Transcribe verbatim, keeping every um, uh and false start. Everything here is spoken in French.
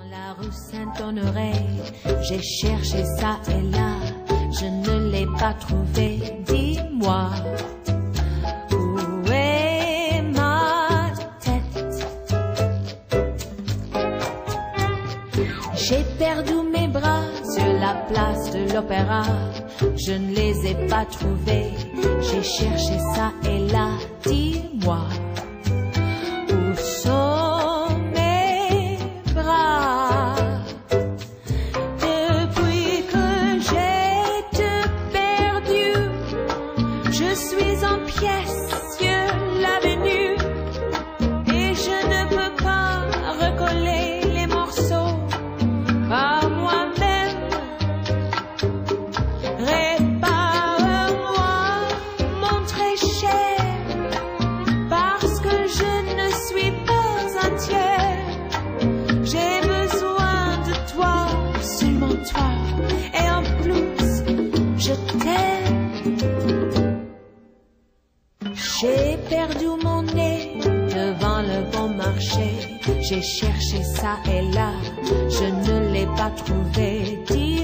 la rue Saint-Honoré, j'ai cherché ça et là, je ne l'ai pas trouvé. Dis-moi, où est ma tête? J'ai perdu mes bras sur la place de l'Opéra, je ne les ai pas trouvés. J'ai cherché ça et là, dis-moi, où sont mes bras? Depuis que j'ai te perdu, je suis en pièces sur l'avenue et je ne peux pas recoller les morceaux par moi-même. Répare-moi, mon très cher, parce que je ne suis pas entière. J'ai besoin de toi, seulement toi, et en plus, je t'aime. J'ai perdu mon nez devant le bon marché. J'ai cherché ça et là, je ne l'ai pas trouvé. Dis